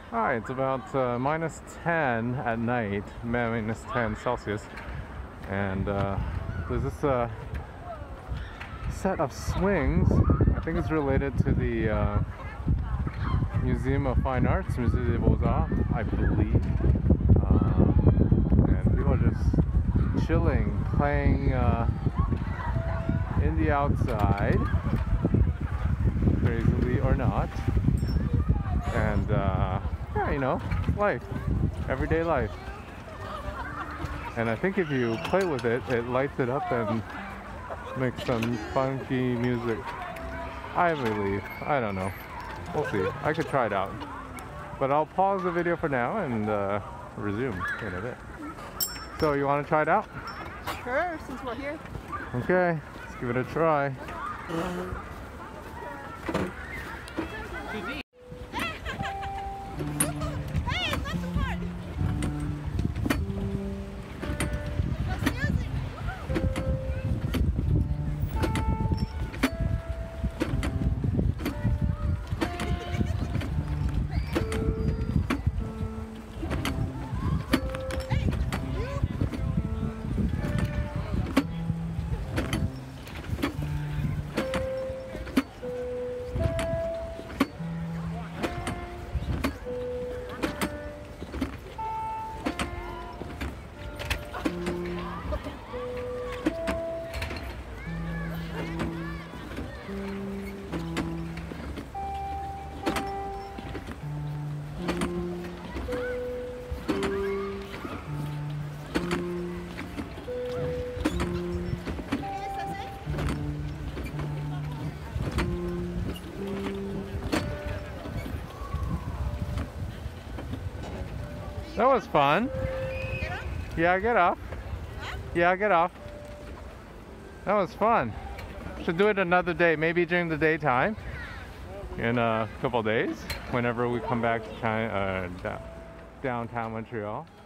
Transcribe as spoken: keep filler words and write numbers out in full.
Hi, it's about uh, minus ten at night, minus ten Celsius, and uh, there's this uh, set of swings. I think it's related to the uh, Museum of Fine Arts, Musée des Beaux-Arts, I believe. Um, and people are just chilling, playing uh, in the outside, crazily or not. And uh, yeah, you know, life, everyday life. And I think if you play with it, it lights it up and makes some funky music. I believe. I don't know. We'll see. I could try it out. But I'll pause the video for now and uh, resume in a bit. So you want to try it out? Sure, since we're here. Okay, let's give it a try. That was fun. Get off? Yeah, get off. Huh? Yeah, get off. That was fun. Should do it another day, maybe during the daytime in a couple days, whenever we come back to China, uh, downtown Montreal.